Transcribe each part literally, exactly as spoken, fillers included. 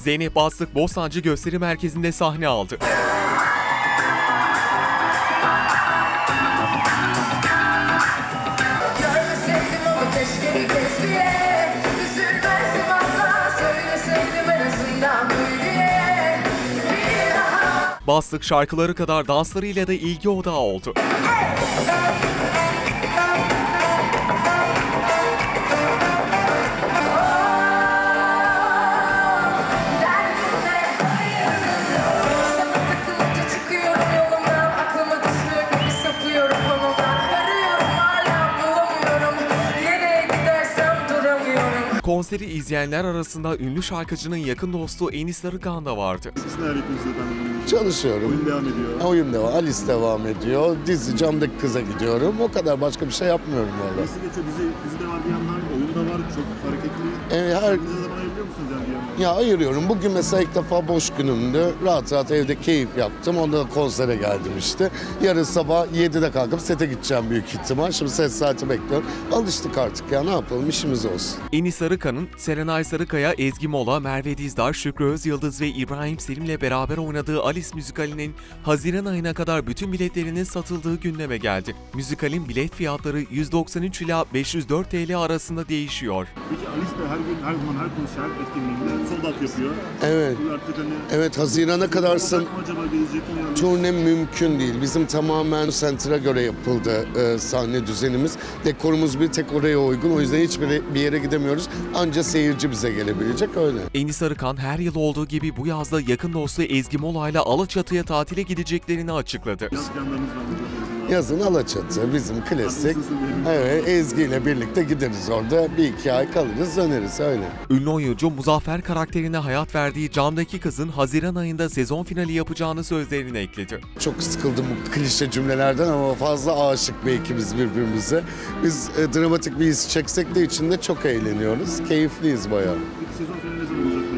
Zeynep Bastık Bostancı Gösteri Merkezi'nde sahne aldı. Bastık şarkıları kadar danslarıyla da ilgi odağı oldu. Konseri izleyenler arasında ünlü şarkıcının yakın dostu Enis Arıkan da vardı. Siz neler yapıyorsunuz efendim? Çalışıyorum. Oyun devam ediyor. Oyun devam, Alice devam ediyor. Dizi Camdaki Kız'a gidiyorum. O kadar, başka bir şey yapmıyorum valla. Nasıl geçiyor? Dizi, dizi de var bir yandan, oyun da var, çok hareketli. Evet, her... Kendinize zaman ayırıyor musunuz yani bir yandan? Ya ayırıyorum. Bugün mesela ilk defa boş günümdü. Rahat rahat evde keyif yaptım. Onda da konsere geldim işte. Yarın sabah yedide kalkıp sete gideceğim büyük ihtimal. Şimdi set saati bekliyorum. Alıştık artık ya, ne yapalım, işimiz olsun. Enis Arıkan'ın Serenay Sarıkaya, Ezgi Mola, Merve Dizdar, Şükrü Özyıldız ve İbrahim Selim'le beraber oynadığı Alice müzikalinin Haziran ayına kadar bütün biletlerinin satıldığı gündeme geldi. Müzikalin bilet fiyatları yüz doksan üç ila beş yüz dört TL arasında değişiyor. Peki Alice de her gün, her zaman, her konser etkinliğinde sold out yapıyor. Evet. Artık hani... Evet, Haziran'a kadarsın. Acaba gelecek mi yani? Turne mümkün değil. Bizim tamamen Center'a göre yapıldı e, sahne düzenimiz. Dekorumuz bir tek oraya uygun. O yüzden hiçbir bir yere gidemiyoruz. Anca seyirci bize gelebilecek, öyle. Enis Arıkan her yıl olduğu gibi bu yazda yakın dostu Ezgi Mola ile Alaçatı'ya tatile gideceklerini açıkladı. Yaz planlarınız var mı? Yazın Alaçatı bizim klasik. Evet, Ezgi ile birlikte gideriz orada. Bir iki ay kalırız, döneriz, öyle. Ünlü oyuncu Muzaffer karakterine hayat verdiği Camdaki Kız'ın Haziran ayında sezon finali yapacağını sözlerine ekledi. Çok sıkıldım bu klişe cümlelerden ama fazla aşık belki biz birbirimize. Biz e, dramatik bir his çeksek de içinde çok eğleniyoruz. Keyifliyiz bayağı. Peki sezon finali ne zaman olacak?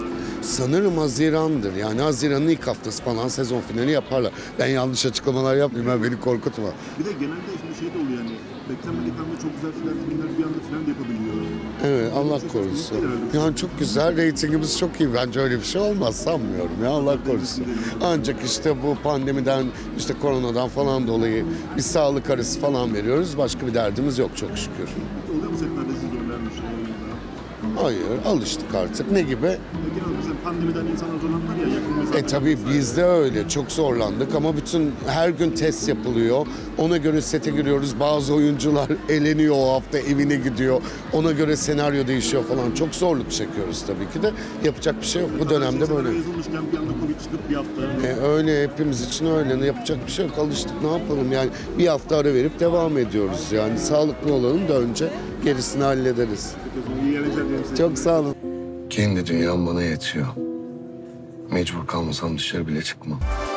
Sanırım Haziran'dır. Yani Haziran'ın ilk haftası falan sezon finali yaparlar. Ben yanlış açıklamalar yapmayayım, beni korkutma. Bir de genelde şimdi şey de oluyor yani, beklenmedik anda çok güzel filmler, filmler bir anda falan da yapabiliyor. Evet, Allah korusun. Yani çok güzel, reytingimiz çok iyi. Bence öyle bir şey olmaz sanmıyorum ya, Allah korusun. Ancak işte bu pandemiden, işte koronadan falan dolayı bir sağlık arası falan veriyoruz. Başka bir derdimiz yok çok şükür. Oluyor mu setlerde siz zorlayan bir şey? Hayır, alıştık artık. Ne gibi? Genelde mesela pandemiden insanlar zorlandılar ya, yakın mesafe. E tabii biz de öyle. Çok zorlandık ama bütün her gün test yapılıyor. Ona göre sete giriyoruz. Bazı oyuncular eleniyor o hafta, evine gidiyor. Ona göre senaryo değişiyor falan. Çok zorluk çekiyoruz tabii ki de. Yapacak bir şey yok. Bu dönemde böyle. Yazılmışken bir anda Covid çıkıp bir hafta. E öyle, hepimiz için öyle. Yapacak bir şey yok. Alıştık, ne yapalım yani. Bir hafta ara verip devam ediyoruz yani. Sağlıklı olalım da önce gerisini hallederiz. Çok sağ olun. Kendi dünyam bana yetiyor. Mecbur kalmasam dışarı bile çıkmam.